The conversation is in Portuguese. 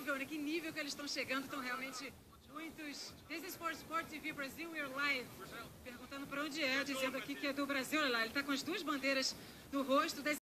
nível, né? Que nível que eles estão chegando, estão realmente muitos... This is for Sport TV Brasil, we are live. Perguntando para onde é, dizendo aqui que é do Brasil, olha lá, ele está com as duas bandeiras no rosto.